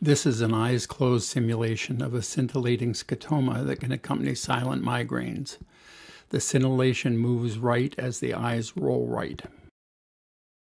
This is an eyes closed simulation of a scintillating scotoma that can accompany silent migraines. The scintillation moves right as the eyes roll right.